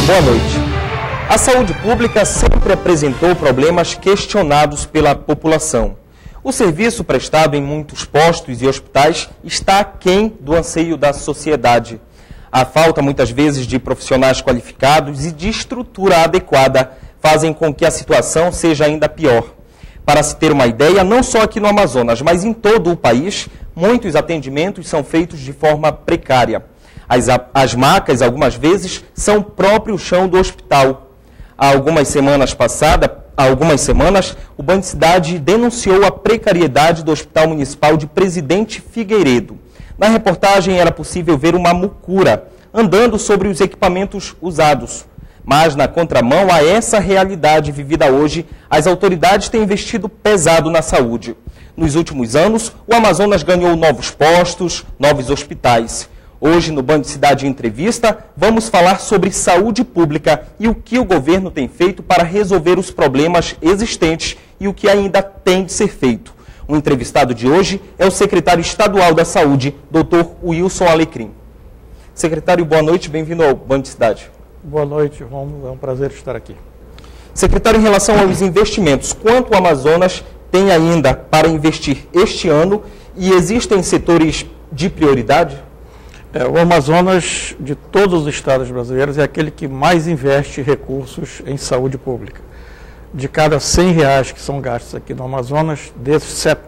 Boa noite. A saúde pública sempre apresentou problemas questionados pela população. O serviço prestado em muitos postos e hospitais está aquém do anseio da sociedade. A falta, muitas vezes, de profissionais qualificados e de estrutura adequada fazem com que a situação seja ainda pior. Para se ter uma ideia, não só aqui no Amazonas, mas em todo o país, muitos atendimentos são feitos de forma precária. As macas, algumas vezes, são o próprio chão do hospital. Há algumas semanas, o Band Cidade denunciou a precariedade do Hospital Municipal de Presidente Figueiredo. Na reportagem era possível ver uma mucura andando sobre os equipamentos usados. Mas, na contramão a essa realidade vivida hoje, as autoridades têm investido pesado na saúde. Nos últimos anos, o Amazonas ganhou novos postos, novos hospitais. Hoje, no Band Cidade Entrevista, vamos falar sobre saúde pública e o que o governo tem feito para resolver os problemas existentes e o que ainda tem de ser feito. O entrevistado de hoje é o secretário estadual da Saúde, Dr. Wilson Alecrim. Secretário, boa noite, bem-vindo ao Band Cidade. Boa noite, Romulo, é um prazer estar aqui. Secretário, em relação aos investimentos, quanto o Amazonas tem ainda para investir este ano e existem setores de prioridade? O Amazonas, de todos os estados brasileiros, é aquele que mais investe recursos em saúde pública. De cada R$100 que são gastos aqui no Amazonas, desses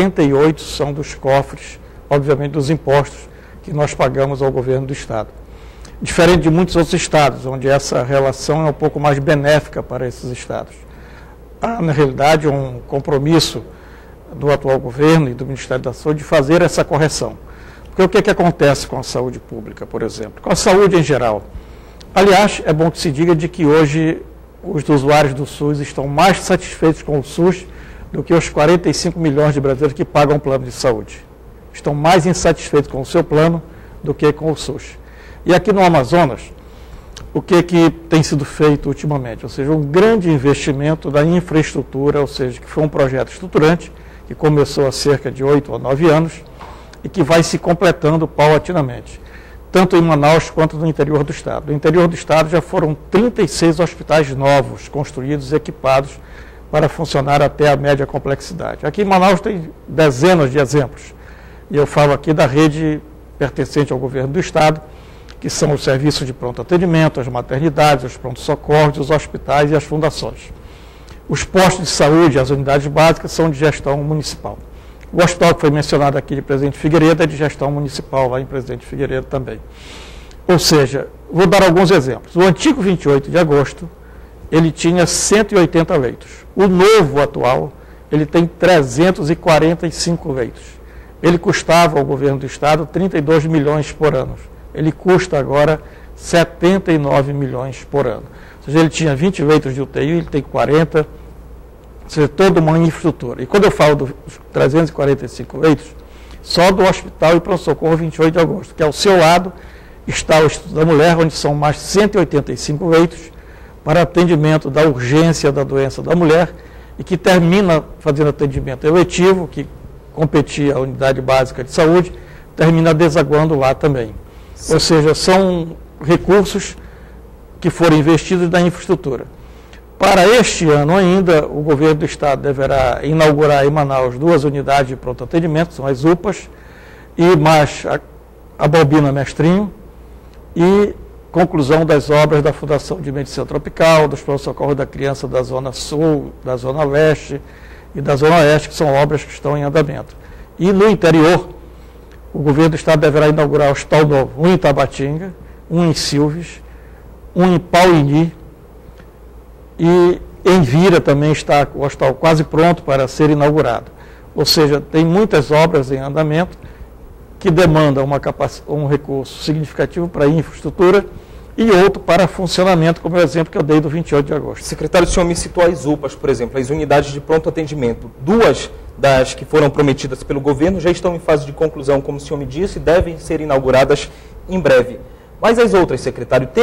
78 são dos cofres, obviamente dos impostos que nós pagamos ao governo do estado. Diferente de muitos outros estados, onde essa relação é um pouco mais benéfica para esses estados. Há, na realidade, um compromisso do atual governo e do Ministério da Saúde de fazer essa correção. Porque o que acontece com a saúde pública, por exemplo? Com a saúde em geral. Aliás, é bom que se diga de que hoje os usuários do SUS estão mais satisfeitos com o SUS do que os 45 milhões de brasileiros que pagam o plano de saúde. Estão mais insatisfeitos com o seu plano do que com o SUS. E aqui no Amazonas, o que tem sido feito ultimamente? Ou seja, um grande investimento da infraestrutura, ou seja, que foi um projeto estruturante, que começou há cerca de 8 ou 9 anos, e que vai se completando paulatinamente, tanto em Manaus quanto no interior do estado. No interior do estado já foram 36 hospitais novos, construídos e equipados para funcionar até a média complexidade. Aqui em Manaus tem dezenas de exemplos, e eu falo aqui da rede pertencente ao governo do estado, que são os serviços de pronto atendimento, as maternidades, os pronto-socorros, os hospitais e as fundações. Os postos de saúde, as unidades básicas, são de gestão municipal. O hospital que foi mencionado aqui de Presidente Figueiredo é de gestão municipal, lá em Presidente Figueiredo também. Ou seja, vou dar alguns exemplos. O antigo 28 de agosto, ele tinha 180 leitos. O novo atual, ele tem 345 leitos. Ele custava ao governo do estado 32 milhões por ano. Ele custa agora 79 milhões por ano. Ou seja, ele tinha 20 leitos de UTI, ele tem 40, ou seja, toda uma infraestrutura. E quando eu falo dos 345 leitos, só do Hospital e Pronto-Socorro 28 de agosto, que ao seu lado está o Instituto da Mulher, onde são mais 185 leitos para atendimento da urgência da doença da mulher e que termina fazendo atendimento eletivo, que competia à unidade básica de saúde, termina desaguando lá também. Sim. Ou seja, são recursos que foram investidos na infraestrutura. Para este ano ainda, o governo do estado deverá inaugurar em Manaus 2 unidades de pronto atendimento, são as UPAs, e mais a Balbina Mestrinho, e conclusão das obras da Fundação de Medicina Tropical, dos pronto-socorros da criança da Zona Sul, da Zona Leste e da Zona Oeste, que são obras que estão em andamento. E no interior, o governo do estado deverá inaugurar o hospital novo, um em Tabatinga, um em Silves, um em Pauini, e em Vira também está o hospital quase pronto para ser inaugurado. Ou seja, tem muitas obras em andamento que demandam um recurso significativo para a infraestrutura e outro para funcionamento, como o exemplo que eu dei do 28 de agosto. Secretário, o senhor me citou as UPAs, por exemplo, as unidades de pronto atendimento. 2 das que foram prometidas pelo governo já estão em fase de conclusão, como o senhor me disse, e devem ser inauguradas em breve. Mas as outras, secretário, tem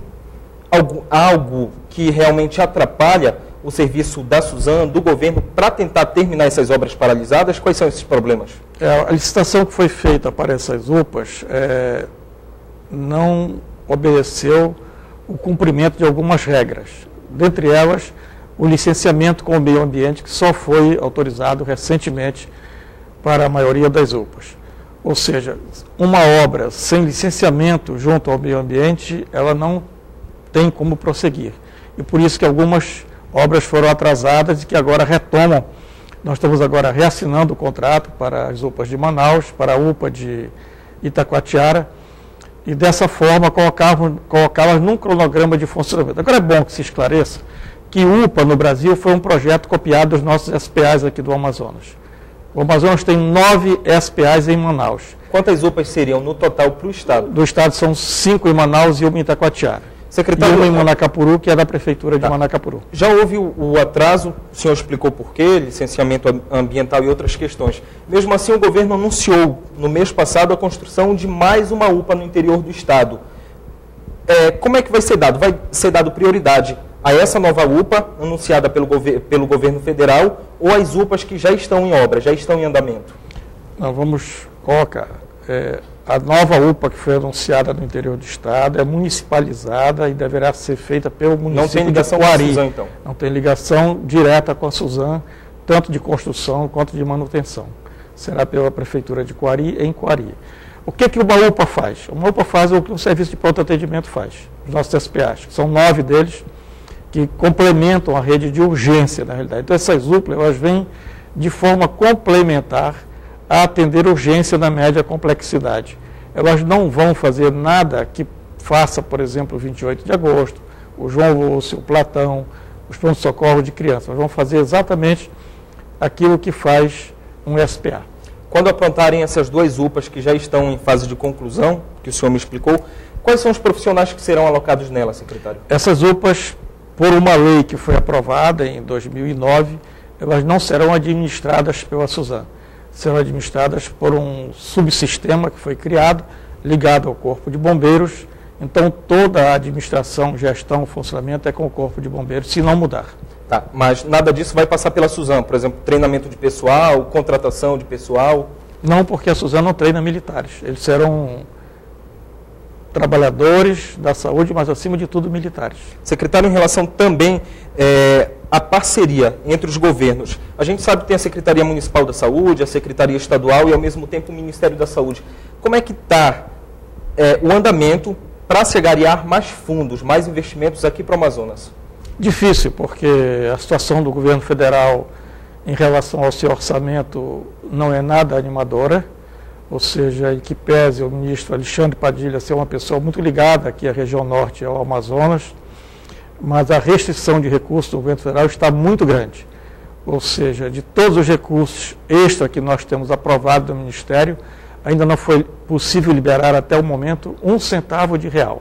algo que realmente atrapalha o serviço da Suzano, do governo, para tentar terminar essas obras paralisadas? Quais são esses problemas? A licitação que foi feita para essas UPAs não obedeceu o cumprimento de algumas regras, dentre elas o licenciamento com o meio ambiente, que só foi autorizado recentemente para a maioria das UPAs. Ou seja, uma obra sem licenciamento junto ao meio ambiente, ela não tem como prosseguir. E por isso que algumas obras foram atrasadas e que agora retomam. Nós estamos agora reassinando o contrato para as UPAs de Manaus, para a UPA de Itacoatiara, e dessa forma colocá-las num cronograma de funcionamento. Agora é bom que se esclareça que UPA no Brasil foi um projeto copiado dos nossos SPAs aqui do Amazonas. O Amazonas tem 9 SPAs em Manaus. Quantas UPAs seriam no total para o Estado? Do Estado são 5 em Manaus e 1 em Itacoatiara. Secretário, e uma em Manacapuru, que é da Prefeitura de Manacapuru. Já houve o atraso, o senhor explicou por quê, licenciamento ambiental e outras questões. Mesmo assim, o governo anunciou no mês passado a construção de mais uma UPA no interior do Estado. Como é que vai ser dado? Vai ser dado prioridade a essa nova UPA, anunciada pelo governo federal, ou as UPAs que já estão em obra, já estão em andamento? Nós vamos colocar... A nova UPA que foi anunciada no interior do Estado é municipalizada e deverá ser feita pelo município. Não tem ligação de Coari. com a Suzan, então? Não tem ligação direta com a Suzan, tanto de construção quanto de manutenção. Será pela Prefeitura de Coari, em Coari. O que uma UPA faz? Uma UPA faz o que um serviço de pronto atendimento faz. Os nossos SPAs, que são 9 deles, que complementam a rede de urgência, na realidade. Então, essas UPAs, elas vêm de forma complementar a atender urgência na média complexidade. Elas não vão fazer nada que faça, por exemplo, o 28 de agosto, o João Lúcio, o Platão, os pronto-socorro de crianças. Elas vão fazer exatamente aquilo que faz um SPA. Quando aprontarem essas 2 UPAs que já estão em fase de conclusão, que o senhor me explicou, quais são os profissionais que serão alocados nela, secretário? Essas UPAs, por uma lei que foi aprovada em 2009, elas não serão administradas pela Suzan. Serão administradas por um subsistema que foi criado, ligado ao Corpo de Bombeiros. Então, toda a administração, gestão, funcionamento é com o Corpo de Bombeiros, se não mudar. Tá, mas nada disso vai passar pela Suzan, por exemplo, treinamento de pessoal, contratação de pessoal? Não, porque a Suzan não treina militares. Eles serão trabalhadores da saúde, mas acima de tudo militares. Secretário, em relação também à parceria entre os governos, a gente sabe que tem a Secretaria Municipal da Saúde, a Secretaria Estadual e ao mesmo tempo o Ministério da Saúde. Como é que está o andamento para se agariar mais fundos, mais investimentos aqui para o Amazonas? Difícil, porque a situação do governo federal em relação ao seu orçamento não é nada animadora. Ou seja, em que pese o ministro Alexandre Padilha ser uma pessoa muito ligada aqui à região norte, ao Amazonas, mas a restrição de recursos do governo federal está muito grande. Ou seja, de todos os recursos extra que nós temos aprovado do Ministério, ainda não foi possível liberar até o momento 1 centavo de real.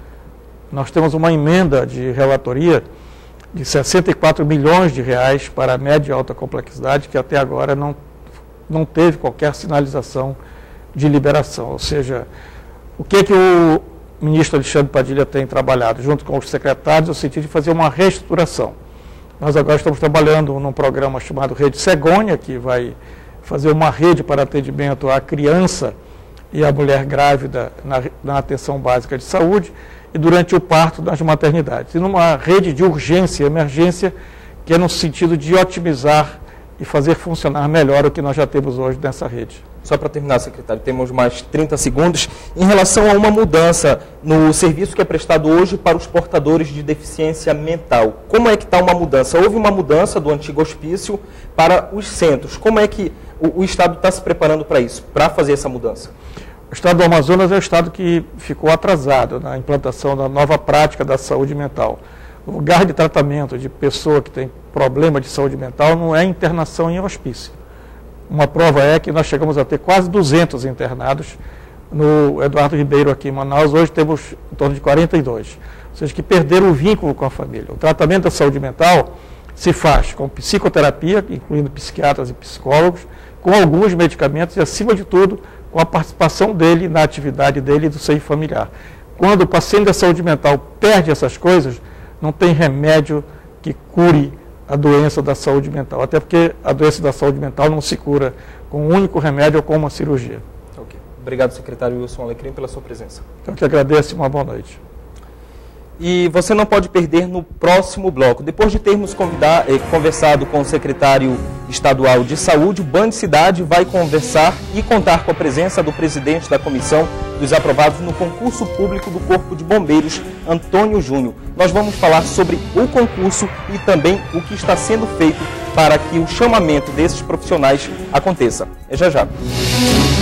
Nós temos uma emenda de relatoria de 64 milhões de reais para a média e alta complexidade, que até agora não teve qualquer sinalização de liberação. Ou seja, o que o ministro Alexandre Padilha tem trabalhado junto com os secretários no sentido de fazer uma reestruturação. Nós agora estamos trabalhando num programa chamado Rede Cegônia, que vai fazer uma rede para atendimento à criança e à mulher grávida na atenção básica de saúde e durante o parto nas maternidades. E numa rede de urgência e emergência, que é no sentido de otimizar e fazer funcionar melhor o que nós já temos hoje nessa rede. Só para terminar, secretário, temos mais 30 segundos. Em relação a uma mudança no serviço que é prestado hoje para os portadores de deficiência mental, como é que está uma mudança? Houve uma mudança do antigo hospício para os centros. Como é que o Estado está se preparando para isso, para fazer essa mudança? O Estado do Amazonas é o Estado que ficou atrasado na implantação da nova prática da saúde mental. O lugar de tratamento de pessoa que tem problema de saúde mental não é internação em hospício. Uma prova é que nós chegamos a ter quase 200 internados no Eduardo Ribeiro aqui em Manaus. Hoje temos em torno de 42. Ou seja, que perderam o vínculo com a família. O tratamento da saúde mental se faz com psicoterapia, incluindo psiquiatras e psicólogos, com alguns medicamentos e, acima de tudo, com a participação dele na atividade dele e do seio familiar. Quando o paciente da saúde mental perde essas coisas, não tem remédio que cure a doença da saúde mental, até porque a doença da saúde mental não se cura com um único remédio ou com uma cirurgia. Ok. Obrigado, secretário Wilson Alecrim, pela sua presença. Eu que agradeço e uma boa noite. E você não pode perder no próximo bloco. Depois de termos conversado com o secretário estadual de saúde, o Band Cidade vai conversar e contar com a presença do presidente da comissão dos aprovados no concurso público do Corpo de Bombeiros, Antônio Júnior. Nós vamos falar sobre o concurso e também o que está sendo feito para que o chamamento desses profissionais aconteça. É já já.